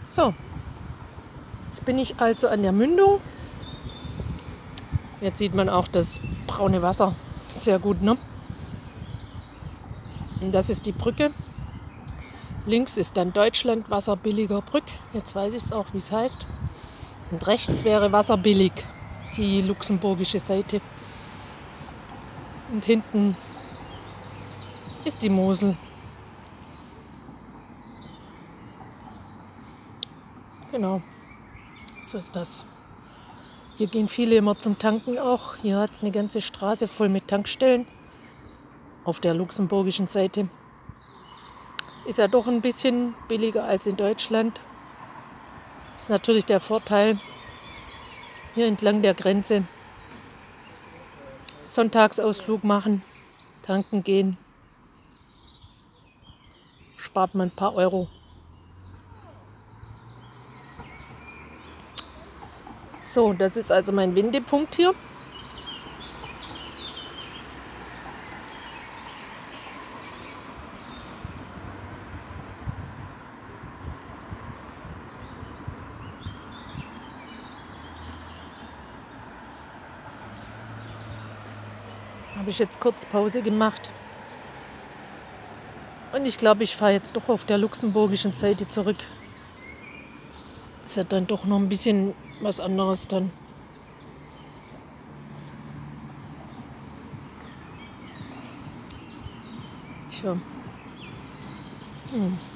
So, jetzt bin ich also an der Mündung. Jetzt sieht man auch das braune Wasser sehr gut, ne? Und das ist die Brücke. Links ist dann Deutschland, Wasserbilliger Brück. Jetzt weiß ich es auch, wie es heißt. Und rechts wäre Wasserbillig, die luxemburgische Seite. Und hinten ist die Mosel. Genau, so ist das. Hier gehen viele immer zum Tanken auch. Hier hat es eine ganze Straße voll mit Tankstellen. Auf der luxemburgischen Seite. Ist ja doch ein bisschen billiger als in Deutschland. Ist natürlich der Vorteil hier entlang der Grenze. Sonntagsausflug machen, tanken gehen. Spart man ein paar Euro. So, das ist also mein Wendepunkt hier. Habe ich jetzt kurz Pause gemacht. Und ich glaube, ich fahre jetzt doch auf der luxemburgischen Seite zurück. Ist ja dann doch noch ein bisschen was anderes dann. Tja.